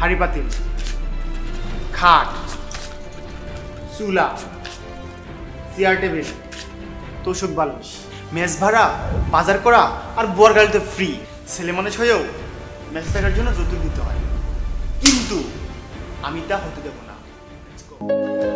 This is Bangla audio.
হাঁড়ি পাতিল, খাট, চুলা, চেয়ার টেবিল, তোষক বালিশ, মেস ভাড়া, বাজার করা আর বর গাড়িতে ফ্রি। ছেলে মানুষ হয়েও মেসে থাকার জন্য যৌতুক দিতে হয়, কিন্তু আমি তা হতে দেবো না।